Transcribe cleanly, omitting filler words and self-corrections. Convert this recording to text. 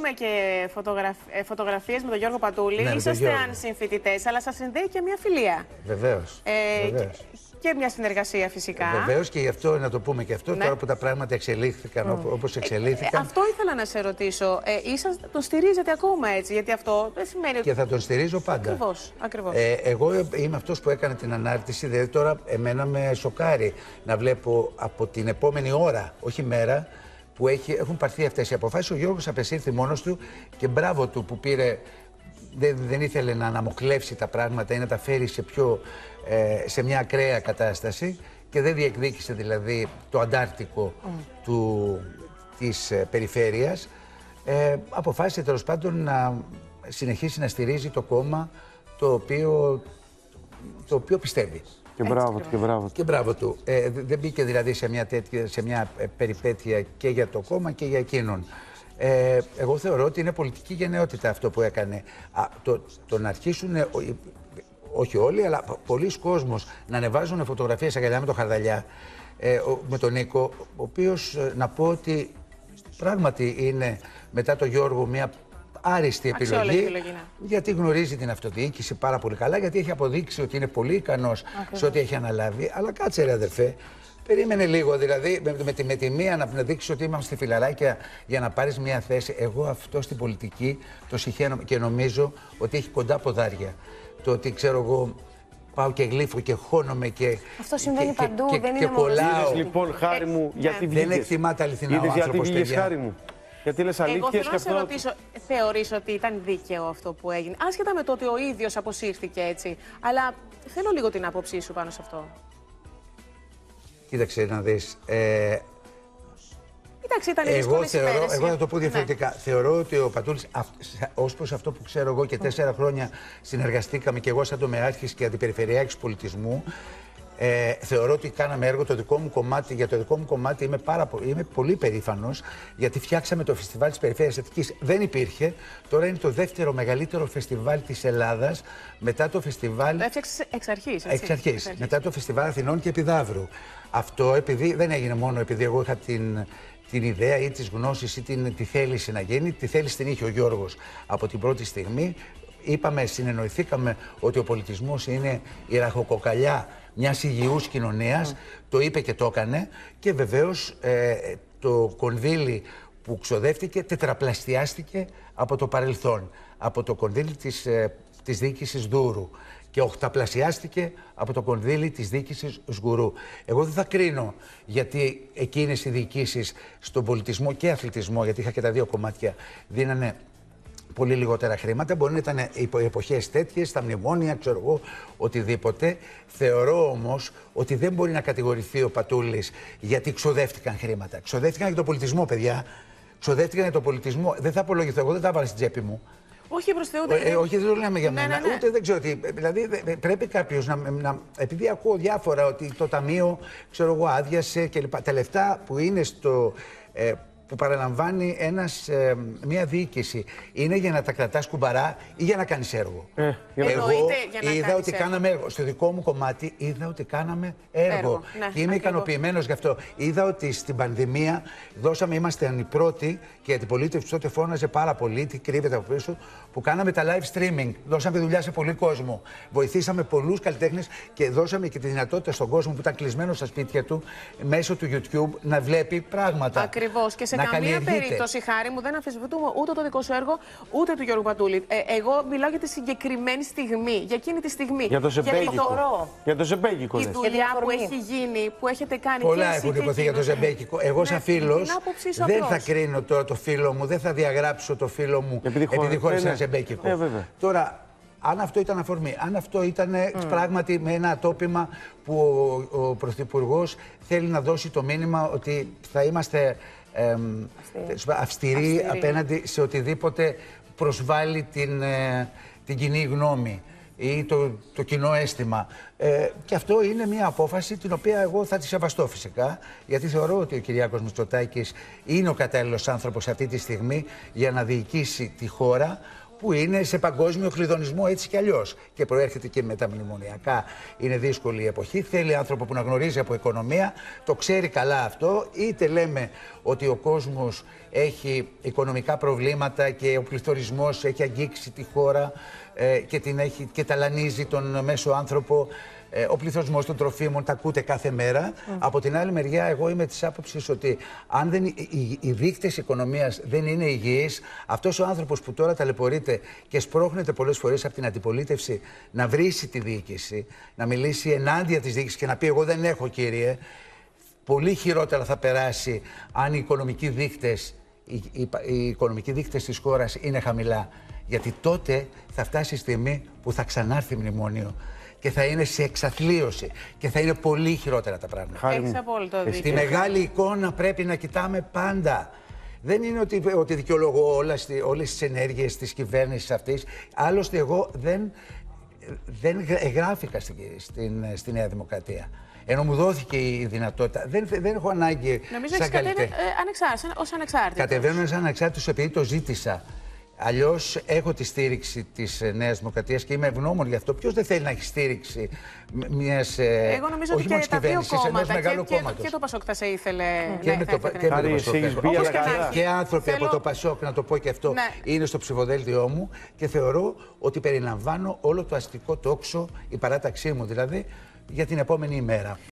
βλέπουμε και φωτογραφίες με τον Γιώργο Πατούλη. Ναι, είσαστε συμφοιτητές, αλλά σας συνδέει και μια φιλία. Βεβαίως. Και μια συνεργασία φυσικά. Βεβαίως, και γι' αυτό να το πούμε και αυτό, τώρα που τα πράγματα εξελίχθηκαν όπως εξελίχθηκαν. Αυτό ήθελα να σε ρωτήσω. Τον στηρίζετε ακόμα έτσι, γιατί αυτό δεν σημαίνει ότι. Και θα τον στηρίζω πάντα. Ακριβώς. Εγώ είμαι αυτός που έκανε την ανάρτηση, δηλαδή τώρα εμένα με σοκάρει να βλέπω από την επόμενη ώρα, όχι μέρα, που έχουν πάρθει αυτές οι αποφάσεις. Ο Γιώργος απεσύρθη μόνος του και μπράβο του που πήρε. Δεν ήθελε να αναμοκλεύσει τα πράγματα ή να τα φέρει σε μια ακραία κατάσταση και δεν διεκδίκησε δηλαδή το αντάρτικο της περιφέρειας. Αποφάσισε τέλος πάντων να συνεχίσει να στηρίζει το κόμμα το οποίο πιστεύει. Και μπράβο του, και μπράβο του. Δεν μπήκε δηλαδή σε μια περιπέτεια και για το κόμμα και για εκείνον. Εγώ θεωρώ ότι είναι πολιτική γενναιότητα αυτό που έκανε. Το να αρχίσουν, όχι όλοι, αλλά πολλοί κόσμος να ανεβάζουν φωτογραφίες αγκαλιά με τον Χαρδαλιά, με τον Νίκο, ο οποίος να πω ότι πράγματι είναι μετά τον Γιώργο μια άριστη επιλογή, γιατί γνωρίζει την αυτοδιοίκηση πάρα πολύ καλά, γιατί έχει αποδείξει ότι είναι πολύ ικανός σε ό,τι έχει αναλάβει. Αλλά κάτσε ρε αδερφέ, περίμενε λίγο, δηλαδή με τη μία να δείξει ότι είμαστε στη φιλαράκια για να πάρεις μια θέση. Εγώ αυτό στην πολιτική το συχαίνω και νομίζω ότι έχει κοντά ποδάρια. Το ότι ξέρω εγώ πάω και γλύφω και χώνομαι και. Αυτό συμβαίνει παντού, δεν είναι μόνο. Είδες λοιπόν, Χάρη μου, γιατί βγήκες. Δεν εκτιμάται αληθινά ο άνθρωπος, παιδιά. Χάρη μου. Γιατί λες αλήθειες. Εγώ θέλω να σε ρωτήσω, θεωρείς ότι ήταν δίκαιο αυτό που έγινε, άσχετα με το ότι ο ίδιος αποσύρθηκε έτσι, αλλά θέλω λίγο την άποψή σου πάνω σε αυτό. Κοίταξε να δεις. Εντάξει, ήταν δύσκολες ημέρες. Εγώ θα το πω διαφορετικά. Θεωρώ ότι ο Πατούλης, ως προς αυτό που ξέρω εγώ και 4 χρόνια συνεργαστήκαμε και εγώ σαν τομεάρχης και αντιπεριφερειάρχης πολιτισμού, θεωρώ ότι κάναμε έργο το δικό μου κομμάτι. Για το δικό μου κομμάτι είμαι πολύ περήφανος, γιατί φτιάξαμε το φεστιβάλ της Περιφέρειας Αττικής. Δεν υπήρχε. Τώρα είναι το δεύτερο μεγαλύτερο φεστιβάλ της Ελλάδας, μετά το φεστιβάλ. Το έφτιαξες εξ αρχής. Εξ αρχής. Μετά το φεστιβάλ Αθηνών και Επιδαύρου. Αυτό επειδή δεν έγινε μόνο επειδή εγώ είχα την ιδέα ή τις γνώσεις ή τη θέληση να γίνει. Τη θέληση την είχε ο Γιώργος από την πρώτη στιγμή. Συνεννοηθήκαμε ότι ο πολιτισμός είναι η ραχοκοκαλιά μιας υγιούς κοινωνίας. Το είπε και το έκανε. Και βεβαίως το κονδύλι που ξοδεύτηκε τετραπλασιάστηκε από το παρελθόν. Από το κονδύλι της διοίκησης Δούρου. Και οχταπλασιάστηκε από το κονδύλι της διοίκησης Σγουρού. Εγώ δεν θα κρίνω γιατί εκείνες οι διοικήσεις στον πολιτισμό και αθλητισμό, γιατί είχα και τα δύο κομμάτια, δίνανε πολύ λιγότερα χρήματα. Μπορεί να ήταν εποχές τέτοιες, τα μνημόνια, ξέρω εγώ, οτιδήποτε. Θεωρώ όμως ότι δεν μπορεί να κατηγορηθεί ο Πατούλης γιατί ξοδεύτηκαν χρήματα. Ξοδεύτηκαν για τον πολιτισμό, παιδιά. Ξοδεύτηκαν για τον πολιτισμό. Δεν θα απολογηθώ, εγώ δεν τα έβαλα στην τσέπη μου. Όχι προς Θεού. Όχι, δεν το λέμε για μένα. Ούτε δεν ξέρω τι. Δηλαδή, πρέπει κάποιος να. Επειδή ακούω διάφορα ότι το ταμείο, ξέρω εγώ, άδειασε κλπ. Τα λεφτά που είναι που παραλαμβάνει μια διοίκηση, είναι για να τα κρατάς κουμπαρά ή για να κάνεις έργο. Εγώ είδα ότι κάναμε έργο. Στο δικό μου κομμάτι είδα ότι κάναμε έργο. Και είμαι ικανοποιημένος γι' αυτό. Είδα ότι στην πανδημία ήμασταν οι πρώτοι και η αντιπολίτευση τότε φώναζε πάρα πολύ, τι κρύβεται από πίσω, που κάναμε τα live streaming. Δώσαμε δουλειά σε πολύ κόσμο. Βοηθήσαμε πολλούς καλλιτέχνες και δώσαμε και τη δυνατότητα στον κόσμο που ήταν κλεισμένο στα σπίτια του μέσω του YouTube να βλέπει πράγματα. Ακριβώς. Και σε καμία περίπτωση, Χάρη μου, δεν αμφισβητούμε ούτε το δικό σου έργο, ούτε του Γιώργου Πατούλη. Εγώ μιλάω για τη συγκεκριμένη στιγμή, για εκείνη τη στιγμή. Για το Ζεμπέκικο. Για το Ζεμπέκικο. Η δουλειά που έχει γίνει, που έχετε κάνει. Πολλά έχουν υποθεί για το Ζεμπέκικο. Εγώ, σαν φίλος, δεν θα κρίνω τώρα το φίλο μου, δεν θα διαγράψω το φίλο μου επειδή χώρισε ένα Ζεμπέκικο. Τώρα, αν αυτό ήταν αφορμή, αν αυτό ήταν πράγματι με ένα ατόπιμα που ο Πρωθυπουργός θέλει να δώσει το μήνυμα ότι θα είμαστε αυστηροί απέναντι σε οτιδήποτε προσβάλλει την κοινή γνώμη ή το κοινό αίσθημα. Και αυτό είναι μια απόφαση την οποία εγώ θα τη σεβαστώ φυσικά, γιατί θεωρώ ότι ο Κυριάκος Μητσοτάκης είναι ο κατάλληλος άνθρωπος αυτή τη στιγμή για να διοικήσει τη χώρα που είναι σε παγκόσμιο κλειδονισμό έτσι κι αλλιώς. Και προέρχεται και με τα μνημονιακά. Είναι δύσκολη η εποχή. Θέλει άνθρωπο που να γνωρίζει από οικονομία, το ξέρει καλά αυτό. Είτε λέμε ότι ο κόσμος έχει οικονομικά προβλήματα και ο πληθωρισμός έχει αγγίξει τη χώρα και ταλανίζει τον μέσο άνθρωπο. Ο πληθωρισμός των τροφίμων τα ακούτε κάθε μέρα. Από την άλλη μεριά, εγώ είμαι της άποψης ότι αν οι δείκτες οικονομίας δεν είναι υγιείς, αυτός ο άνθρωπος που τώρα ταλαιπωρείται και σπρώχνεται πολλές φορές από την αντιπολίτευση να βρίσει τη διοίκηση, να μιλήσει ενάντια της διοίκησης και να πει: εγώ δεν έχω, κύριε, πολύ χειρότερα θα περάσει αν οι οικονομικοί δείκτες της χώρας είναι χαμηλά. Γιατί τότε θα φτάσει η στιγμή που θα ξανάρθει μνημόνιο και θα είναι σε εξαθλίωση και θα είναι πολύ χειρότερα τα πράγματα. Έχεις απόλυτο δίκιο. Στη μεγάλη εικόνα πρέπει να κοιτάμε πάντα. Δεν είναι ότι δικαιολογώ όλες τις ενέργειες της κυβέρνησης αυτής. Άλλωστε εγώ δεν εγγράφηκα στη Νέα Δημοκρατία. Ενώ μου δόθηκε η δυνατότητα. Δεν έχω ανάγκη. Νομίζω ότι κατέβαινε ως ανεξάρτητος. Κατεβαίνω σαν ανεξάρτητος επειδή το ζήτησα. Αλλιώς έχω τη στήριξη της Νέας Δημοκρατίας και είμαι ευγνώμων γι' αυτό. Ποιος δεν θέλει να έχει στήριξη μιας. Εγώ νομίζω ότι και τα δύο κόμματα και το Πασόκ θα σε ήθελε. Και άνθρωποι από το Πασόκ, να το πω και αυτό, είναι στο ψηφοδέλτιό μου και θεωρώ ότι περιλαμβάνω όλο το αστικό τόξο, η παράταξή μου δηλαδή, για την επόμενη ημέρα.